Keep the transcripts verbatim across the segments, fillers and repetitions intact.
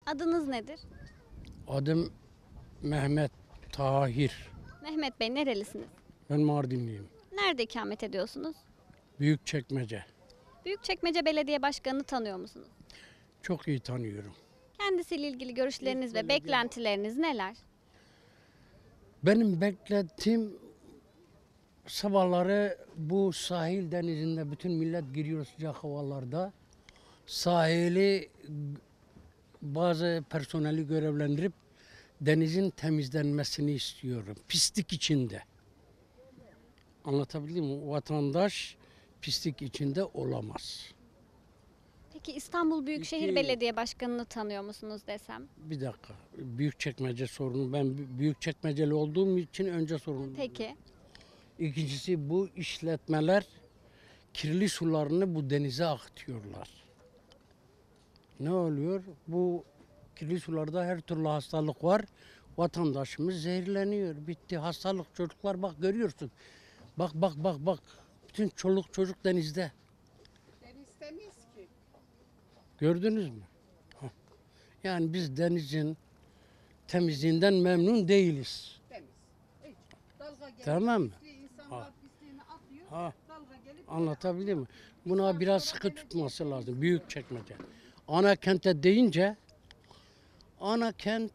Adınız nedir? Adım Mehmet Tahir. Mehmet Bey, nerelisiniz? Ben Mardinliyim. Nerede ikamet ediyorsunuz? Büyükçekmece. Büyükçekmece Belediye Başkanı'nı tanıyor musunuz? Çok iyi tanıyorum. Kendisiyle ilgili görüşleriniz ve beklentileriniz neler? Benim beklentim sabahları bu sahil denizinde bütün millet giriyor sıcak havalarda. Sahili bazı personeli görevlendirip denizin temizlenmesini istiyorum. Pislik içinde. Anlatabildim mi? Vatandaş pislik içinde olamaz. Peki İstanbul Büyükşehir İki- Belediye Başkanı'nı tanıyor musunuz desem? Bir dakika. Büyükçekmece sorunu. Ben büyükçekmeceli olduğum için önce sorun. Peki. İkincisi bu işletmeler kirli sularını bu denize akıtıyorlar. Ne oluyor? Bu kirli sularda her türlü hastalık var. Vatandaşımız zehirleniyor. Bitti. Hastalık çocuklar bak görüyorsun. Bak bak bak bak. Bütün çoluk çocuk denizde. Deniz temiz ki. Gördünüz mü? Hah. Yani biz denizin temizliğinden memnun değiliz. Temiz. Hiç. Dalga gelip Tamam mı? pisliği, insanlar Ha. pisliğini atıyor. Ha. Dalga gelip Anlatabiliyor muyum? Buna biraz sıkı tutması lazım. Büyükçekmece. Ana kente deyince ana kent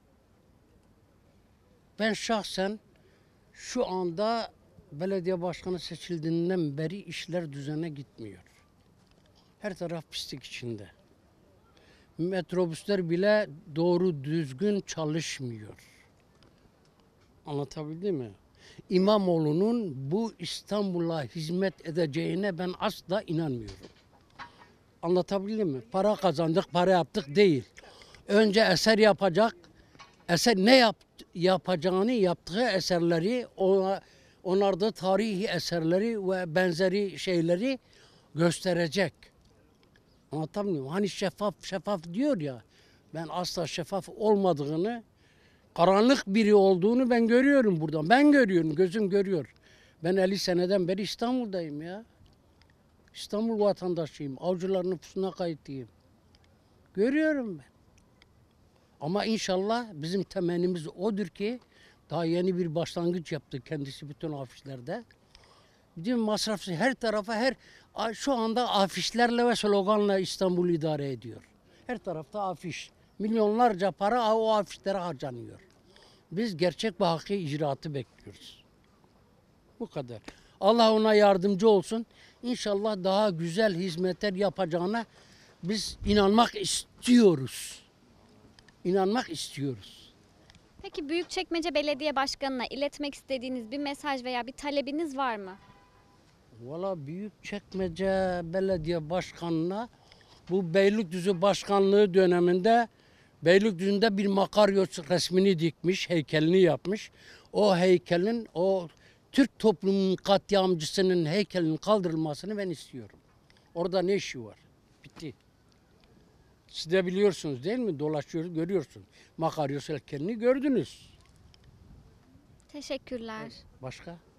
ben şahsen şu anda belediye başkanı seçildiğinden beri işler düzene gitmiyor. Her taraf pislik içinde. Metrobüsler bile doğru düzgün çalışmıyor. Anlatabildim mi? İmamoğlu'nun bu İstanbul'a hizmet edeceğine ben asla inanmıyorum. Anlatabildim mi? Para kazandık, para yaptık değil. Önce eser yapacak, eser ne yap, yapacağını yaptığı eserleri, ona, onlarda tarihi eserleri ve benzeri şeyleri gösterecek. Anlatamıyorum. Hani şeffaf şeffaf diyor ya, ben asla şeffaf olmadığını, karanlık biri olduğunu ben görüyorum buradan. Ben görüyorum, gözüm görüyor. Ben elli seneden beri İstanbul'dayım ya. İstanbul vatandaşıyım. Avcılar nüfusuna kayıtlıyım. Görüyorum ben. Ama inşallah bizim temennimiz odur ki daha yeni bir başlangıç yaptı kendisi bütün afişlerde. Bütün masrafsız her tarafa her şu anda afişlerle ve sloganla İstanbul'u idare ediyor. Her tarafta afiş. Milyonlarca para o afişlere harcanıyor. Biz gerçek ve hakiki icraatı bekliyoruz. Bu kadar. Allah ona yardımcı olsun. İnşallah daha güzel hizmetler yapacağına biz inanmak istiyoruz. İnanmak istiyoruz. Peki Büyükçekmece Belediye Başkanı'na iletmek istediğiniz bir mesaj veya bir talebiniz var mı? Valla Büyükçekmece Belediye Başkanı'na bu Beylikdüzü Başkanlığı döneminde Beylikdüzü'nde bir Makaryos resmini dikmiş, heykelini yapmış. O heykelin, o Türk toplumunun katliamcısının heykelinin kaldırılmasını ben istiyorum. Orada ne işi var? Bitti. Siz de biliyorsunuz değil mi? Dolaşıyoruz, görüyorsun. Makaryos heykelini gördünüz. Teşekkürler. Başka?